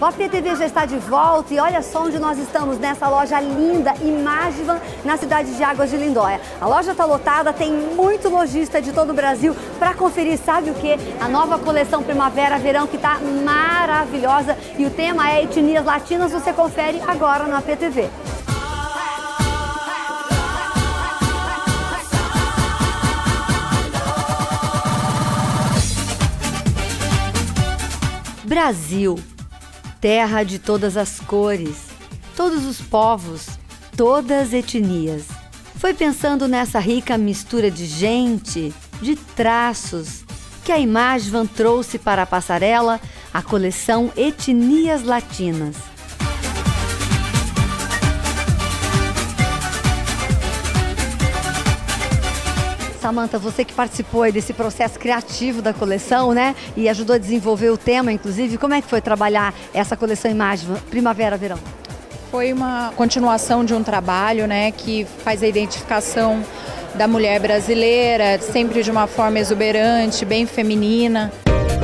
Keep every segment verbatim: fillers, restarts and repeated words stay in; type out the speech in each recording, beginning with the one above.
O A P T V já está de volta e olha só onde nós estamos, nessa loja linda, Imagivan, na cidade de Águas de Lindóia. A loja está lotada, tem muito lojista de todo o Brasil para conferir, sabe o que? A nova coleção Primavera-Verão, que está maravilhosa, e o tema é etnias latinas. Você confere agora no A P T V. Brasil, terra de todas as cores, todos os povos, todas as etnias. Foi pensando nessa rica mistura de gente, de traços, que a Imagivan trouxe para a passarela a coleção Etnias Latinas. Samantha, você que participou aí desse processo criativo da coleção, né? E ajudou a desenvolver o tema, inclusive. Como é que foi trabalhar essa coleção Imagivan Primavera-Verão? Foi uma continuação de um trabalho, né, que faz a identificação da mulher brasileira, sempre de uma forma exuberante, bem feminina.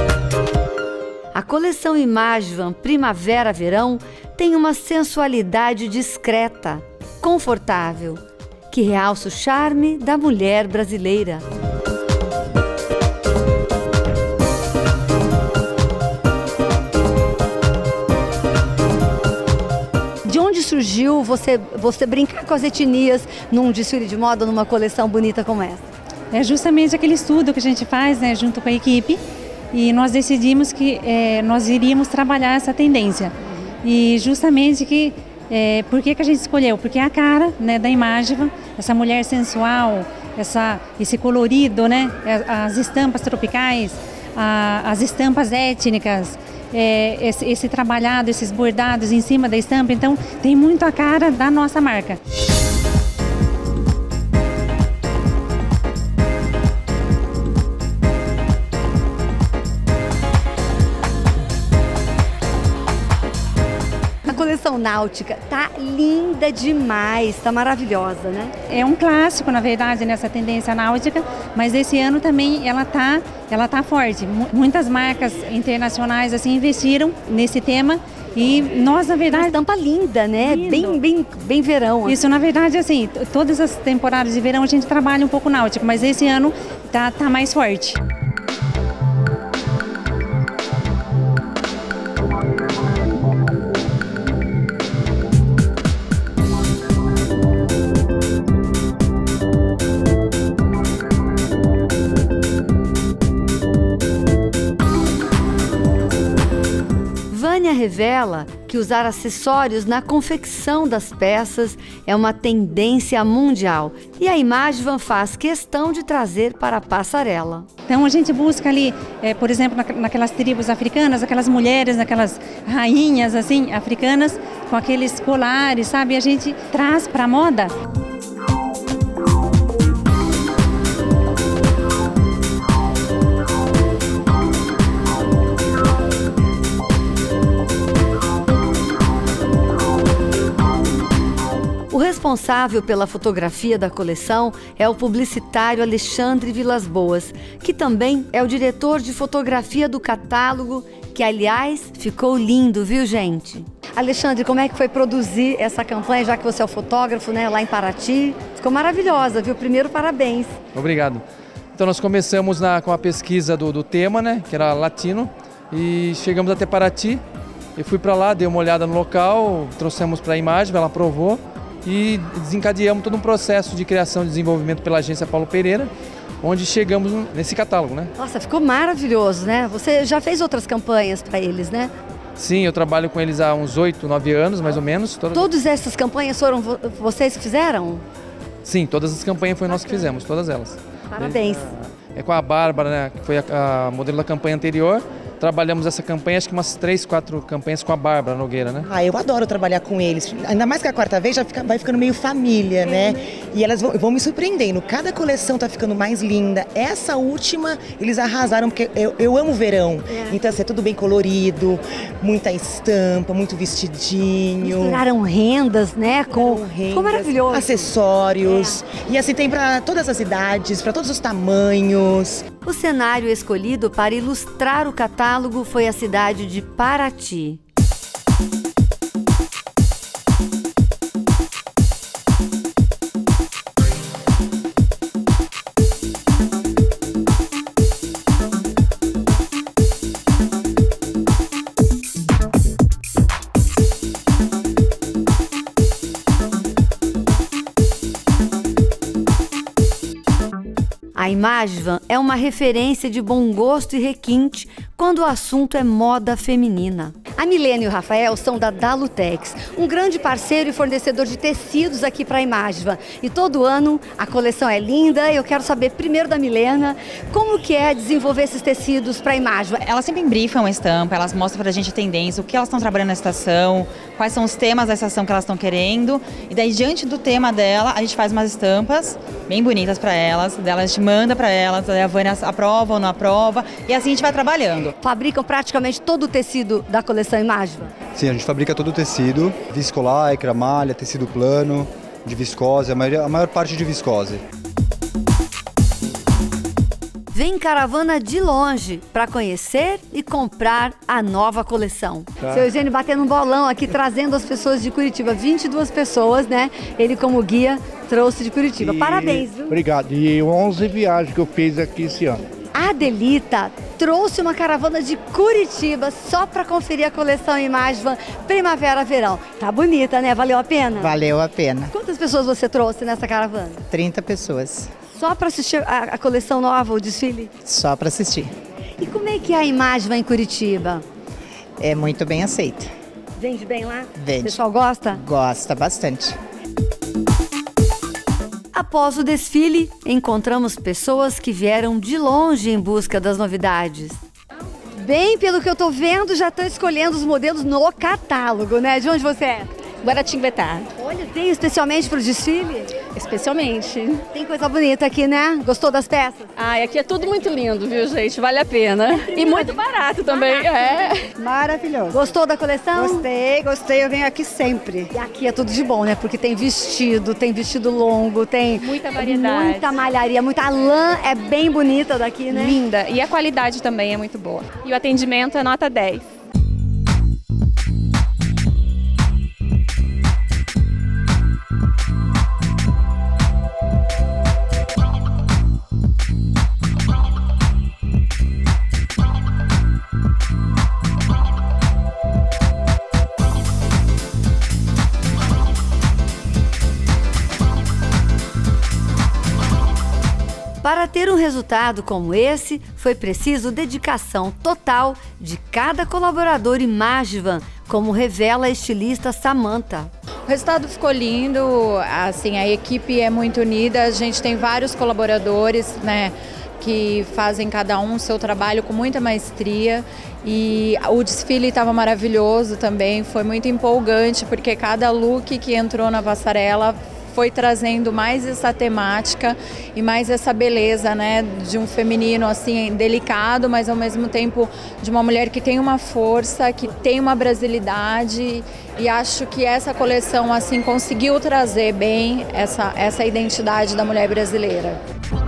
A coleção Imagivan Primavera-Verão tem uma sensualidade discreta, confortável, que realça o charme da mulher brasileira. De onde surgiu você, você brincar com as etnias num desfile de moda, numa coleção bonita como essa? É justamente aquele estudo que a gente faz, né, junto com a equipe, e nós decidimos que é, nós iríamos trabalhar essa tendência. E justamente que É, por que que a gente escolheu? Porque é a cara, né, da Imagivan, essa mulher sensual, essa, esse colorido, né, as estampas tropicais, a, as estampas étnicas, é, esse, esse trabalhado, esses bordados em cima da estampa. Então tem muito a cara da nossa marca. A coleção náutica tá linda demais, tá maravilhosa, né? É um clássico, na verdade, nessa tendência náutica, mas esse ano também ela tá, ela tá forte. Muitas marcas internacionais assim investiram nesse tema e nós, na verdade... Uma estampa linda, né? Lindo. Bem, bem, bem verão. Isso, na verdade, assim, todas as temporadas de verão a gente trabalha um pouco náutico, mas esse ano tá, tá mais forte. Vânia revela que usar acessórios na confecção das peças é uma tendência mundial e a Imagivan faz questão de trazer para a passarela. Então a gente busca ali, é, por exemplo, naquelas tribos africanas, aquelas mulheres, aquelas rainhas assim africanas com aqueles colares, sabe? A gente traz para a moda. O responsável pela fotografia da coleção é o publicitário Alexandre Vilas Boas, que também é o diretor de fotografia do catálogo, que, aliás, ficou lindo, viu, gente? Alexandre, como é que foi produzir essa campanha, já que você é o fotógrafo, né, lá em Paraty? Ficou maravilhosa, viu? Primeiro, parabéns. Obrigado. Então, nós começamos na, com a pesquisa do, do tema, né, que era latino, e chegamos até Paraty. Eu fui para lá, dei uma olhada no local, trouxemos para a Imagivan, ela aprovou, e desencadeamos todo um processo de criação e desenvolvimento pela agência Paulo Pereira, onde chegamos nesse catálogo, né? Nossa, ficou maravilhoso, né? Você já fez outras campanhas para eles, né? Sim, eu trabalho com eles há uns oito, nove anos, mais ou menos. Todas, todas essas campanhas foram vo vocês que fizeram? Sim, todas as campanhas foi nós que fizemos, todas elas. Parabéns. É com a Bárbara, né, que foi a, a modelo da campanha anterior. Trabalhamos essa campanha, acho que umas três, quatro campanhas com a Bárbara Nogueira, né? Ah, eu adoro trabalhar com eles. Ainda mais que a quarta vez já fica, vai ficando meio família, né? E elas vão, vão me surpreendendo. Cada coleção tá ficando mais linda. Essa última, eles arrasaram, porque eu, eu amo verão. É. Então, assim, é tudo bem colorido, muita estampa, muito vestidinho. Misturaram rendas, né? Com... rendas, ficou maravilhoso. Acessórios. É. E assim, tem para todas as idades, para todos os tamanhos. O cenário escolhido para ilustrar o catálogo foi a cidade de Paraty. A Imagivan é uma referência de bom gosto e requinte quando o assunto é moda feminina. A Milena e o Rafael são da Dalutex, um grande parceiro e fornecedor de tecidos aqui para a Imagivan. E todo ano a coleção é linda. Eu quero saber primeiro da Milena, como que é desenvolver esses tecidos para a Imagivan? Elas sempre briefam a estampa, elas mostram para a gente a tendência, o que elas estão trabalhando na estação, quais são os temas da estação que elas estão querendo. E daí, diante do tema dela, a gente faz umas estampas bem bonitas para elas, dela a gente manda para elas, a Vânia aprova ou não aprova, e assim a gente vai trabalhando. Fabricam praticamente todo o tecido da coleção Imagivan? Sim, a gente fabrica todo o tecido, viscolaicra, malha, tecido plano, de viscose, a maior, a maior parte de viscose. Vem caravana de longe para conhecer e comprar a nova coleção. Tá. Seu Eugênio batendo um bolão aqui, trazendo as pessoas de Curitiba. vinte e duas pessoas, né? Ele como guia trouxe de Curitiba. E... Parabéns, viu? Obrigado. E onze viagens que eu fiz aqui esse ano. A Adelita trouxe uma caravana de Curitiba só para conferir a coleção Imagivan Primavera-Verão. Tá bonita, né? Valeu a pena? Valeu a pena. Quantas pessoas você trouxe nessa caravana? trinta pessoas. Só para assistir a, a coleção nova, o desfile? Só para assistir. E como é que é a Imagivan em Curitiba? É muito bem aceita. Vende bem lá? Vende. O pessoal gosta? Gosta bastante. Após o desfile, encontramos pessoas que vieram de longe em busca das novidades. Bem, pelo que eu tô vendo, já estão escolhendo os modelos no catálogo, né? De onde você é? Guaratinguetá. Olha, veio especialmente para o desfile? Especialmente. Tem coisa bonita aqui, né? Gostou das peças? Ai, aqui é tudo muito lindo, viu, gente? Vale a pena. E muito barato também. Barato. É. Maravilhoso. Gostou da coleção? Gostei, gostei. Eu venho aqui sempre. E aqui é tudo de bom, né? Porque tem vestido, tem vestido longo, tem... Muita variedade. Muita malharia, muita lã. É bem bonita daqui, né? Linda. E a qualidade também é muito boa. E o atendimento é nota dez. Para ter um resultado como esse, foi preciso dedicação total de cada colaborador Imagivan, como revela a estilista Samantha. O resultado ficou lindo, assim, a equipe é muito unida, a gente tem vários colaboradores, né, que fazem cada um o seu trabalho com muita maestria, e o desfile estava maravilhoso também, foi muito empolgante, porque cada look que entrou na passarela foi trazendo mais essa temática e mais essa beleza, né, de um feminino assim delicado, mas ao mesmo tempo de uma mulher que tem uma força, que tem uma brasilidade, e acho que essa coleção assim conseguiu trazer bem essa, essa identidade da mulher brasileira.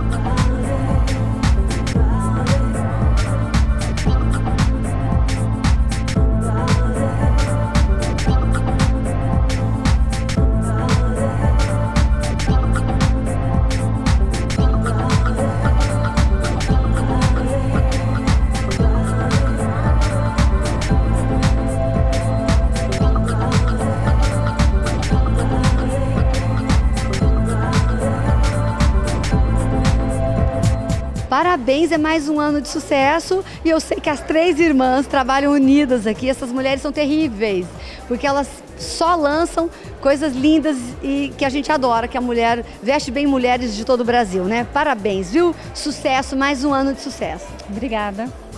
Parabéns, é mais um ano de sucesso e eu sei que as três irmãs trabalham unidas aqui. Essas mulheres são terríveis, porque elas só lançam coisas lindas e que a gente adora, que a mulher veste bem mulheres de todo o Brasil, né? Parabéns, viu? Sucesso, mais um ano de sucesso. Obrigada.